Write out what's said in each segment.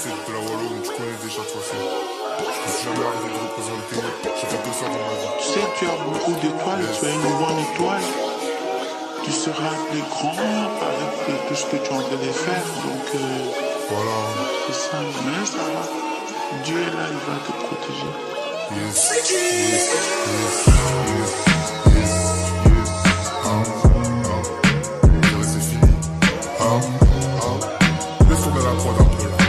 c'est de la Wallonne, tu connais déjà de toute façon. Je me suis jamais arrêté de représenter, j'ai fait que ça dans ma vie. Tu sais, tu as beaucoup d'étoiles, tu es une bonne étoile. Tu seras plus grand avec tout ce que tu es en train de faire. Donc, voilà. C'est ça, mais ça va. Dieu est là, il va te protéger. Yes, yes, yes, yes, yes, yes. C'est fini. Laisse tomber la prod un peu là.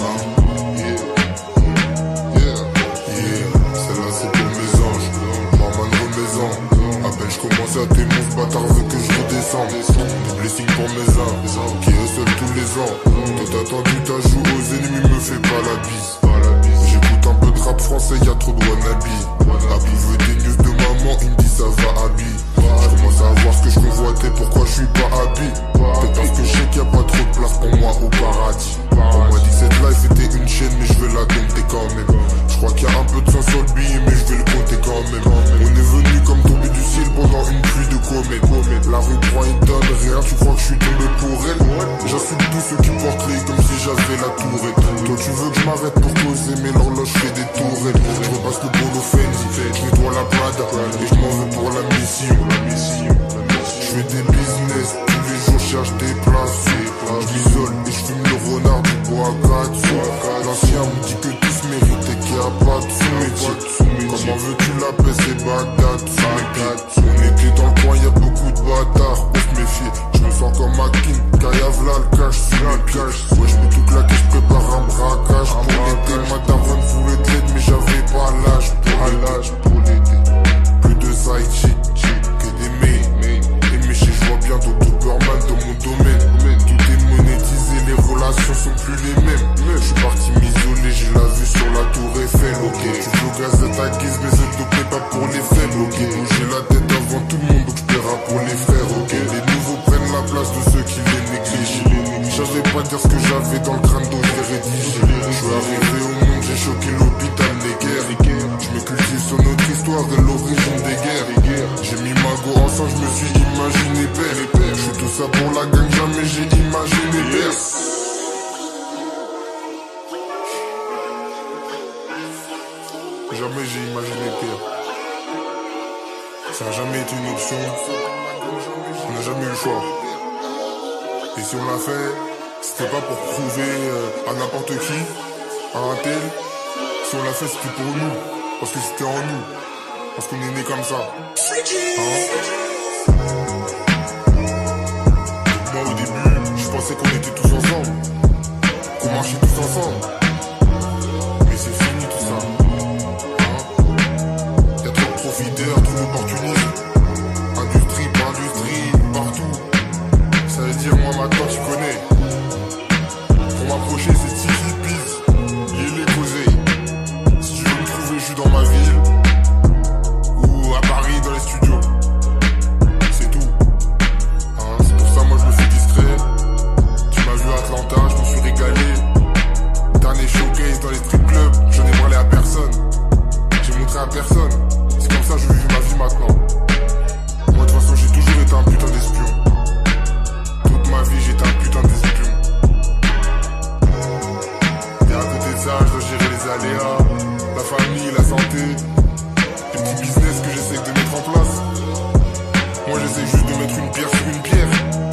Celle-là c'est pour mes anges. Maman de mes à peine je commence à t'aimer, ce bâtard veut que je redescende. Des blessings pour mes âmes, qui hustle tous les ans. Toi t'as tendu ta joue aux ennemis, me fais pas la bise. J'écoute un peu de rap français, y'a trop de wannabe. Abi veut des news de maman, il me dit ça va Abi. Je commence à voir ce que je convoitais, pourquoi je suis pas Abi. Peut-être parce que je sais qu'il y a pas trop de place pour moi au paradis. On m'a dit que cette life était une chaîne, mais je vais la compter quand même. Je crois qu'il y a un peu de sang sur le billet, mais je vais le compter quand même. On est venu comme tombé du ciel pendant une pluie de comètes. La rue prend et donne rien, tu crois que je suis tombé pour elle. J'insulte tous ceux qui portent les comme si j'avais la tourette. Toi tu veux que je m'arrête pour causer, mais l'horloge fait des tourelles. Je repasse le bolo Fendi, je nettoie la Prada et je m'en vais pour la mission. Je fais des business, tous les jours je cherche des places. Je m'isole et je fume le renard du bois à 4 sous. L'ancien me dit que tout se mérite et qu'il n'y a pas de sous-métier. Comment veux-tu la paix, c'est Bagdad sous mes pieds. On était dans le coin, y'a beaucoup de bâtards, faut se méfier. Je me sens comme Akin, Kayavla le cache sous mes pieds. Ouais, je peux tout claquer, je prépare un braquage pour l'été. Ma daronne voulait de l'aide, mais j'avais pas l'âge pour l'été. Plus de side chick que des mails. Et méchés, je vois bientôt tout Burman dans mon domaine. Tout est monétisé, les relations sont plus les mêmes. Je suis parti m'isoler, j'ai la vue sur la tour Eiffel. Ok, tu veux gaz à ta guise, mais c'est dopé pas pour les faibles. Ok, bouger la tête avant tout le monde, donc j'paierai pour les frères. Ok, les nouveaux prennent la place de ceux qui les négligent. J'avais pas dire ce que j'avais dans le crâne, donc j'ai rédigé. Je suis arrivé au monde, j'ai choqué l'hôpital des guerres. Je me cultive sur notre histoire de l'origine des guerres. J'ai mis ma go ensemble, je me suis imaginé père. Je fais tout ça pour la gang, jamais j'ai imaginé père. Jamais j'ai imaginé pire. Ça n'a jamais été une option. On n'a jamais eu le choix. Et si on l'a fait, c'était pas pour prouver à n'importe qui, à un tel. Si on l'a fait, c'était pour nous. Parce que c'était en nous. Parce qu'on est né comme ça. Moi au début, je pensais qu'on était tous ensemble. Qu'on marchait tous ensemble. Mais c'est fini tout ça. Y'a trop de profiteurs, trop d'opportunistes. Industrie par industrie, partout. Ça veut dire moi maintenant tu connais. Pour m'approcher c'est Tiki Peace, il est posé. Si tu veux me trouver, je suis dans ma ville. Ou à Paris dans les studios. C'est tout. C'est pour ça moi je me fais discret. Tu m'as vu à Atlanta, je me suis régalé. Dernier showcase dans les strip clubs, j'en ai parlé à personne. J'ai montré à personne. C'est comme ça que je vis ma vie maintenant. Moi de toute façon j'ai toujours été un putain d'espion. Toute ma vie j'étais un putain d'espion. Et à côté de ça je dois gérer les aléas, la famille, la santé, les petits business que j'essaie de mettre en place. Moi j'essaie juste de mettre une pierre sur une pierre.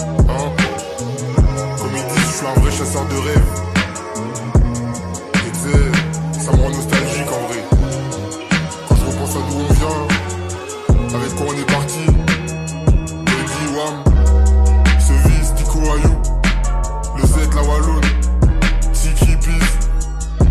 Comme ils disent, je suis un vrai chasseur de rêves. Et tu sais, ça me rend nostalgique en vrai. Quand je repense à d'où on vient, avec quoi on est parti. Eddie, Wam, Sevis, Tico, Ayou, le Z, la Wallonne, Tiki Peace,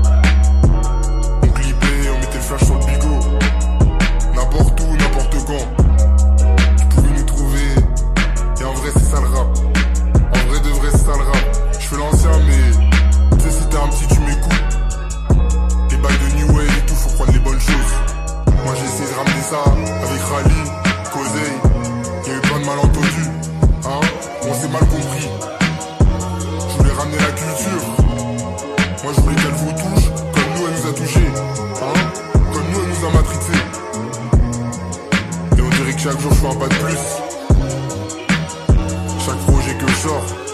on clippait, on mettait le flash sur le bigot. N'importe où, n'importe quand. Tu pouvais nous trouver. Et en vrai c'est ça le rap. En vrai de vrai c'est ça le rap. Je fais l'ancien mais tu sais si t'es un petit tu m'écoutes. Les bails de New Wave et tout, faut prendre les bonnes choses. Moi j'ai essayé de ramener ça avec Rally, Cosey. Il y a eu plein de malentendus. On s'est mal compris. Je voulais ramener la culture. Moi je voulais qu'elle vous touche comme nous elle nous a touchés. Comme nous elle nous a matrixés. Et on dirait que chaque jour je fais un pas de plus. Chaque projet que je sors